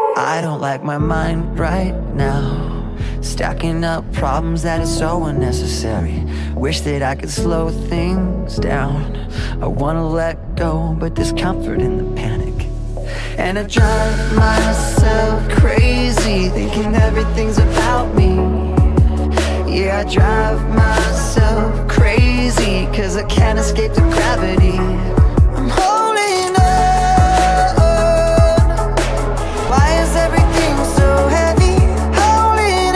I don't like my mind right now, stacking up problems that are so unnecessary. Wish that I could slow things down. I wanna let go, but there's comfort in the panic. And I drive myself crazy, thinking everything's about me. Yeah, I drive myself crazy, 'cause I can't escape the gravity. I'm holding on. Why is everything so heavy? Holding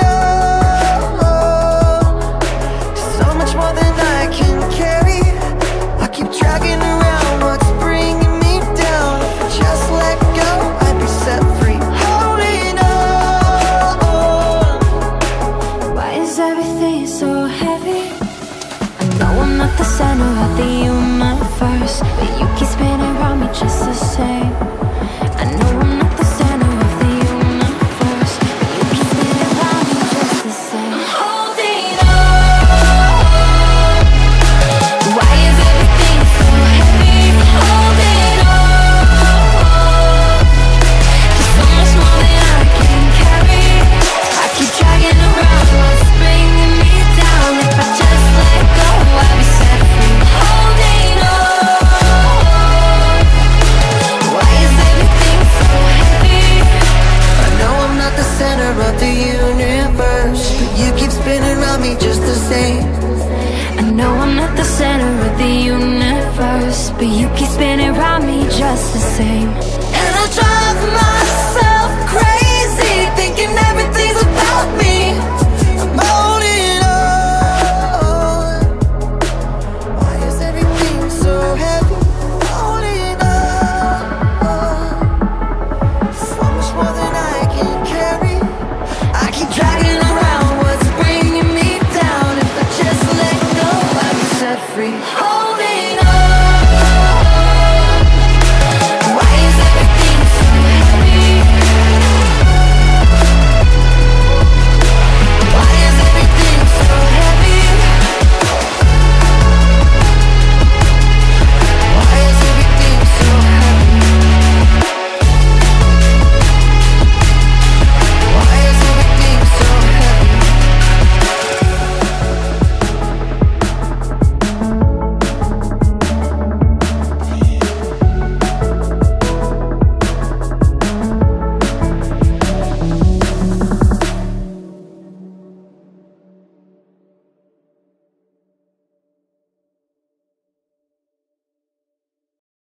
on. So much more than I can carry. I keep dragging around what's bringing me down. If I just let go, I'd be set free. Holding on. Why is everything so heavy? I know I'm not the center of the universe, but you keep spinning around me just the same. I know I'm not the center of the universe, but you keep spinning around me just the same. I'm holding on. Why is everything so heavy? Holding on. There's so much more than I can carry. I keep dragging around what's bringing me down. If I just let go, I'll be set free. Holding on. Why is everything so heavy? I know I'm not the center of the universe, but you keep spinning around me just the same. I know I'm not the center of the universe, but you keep spinning around me just the same. And I drive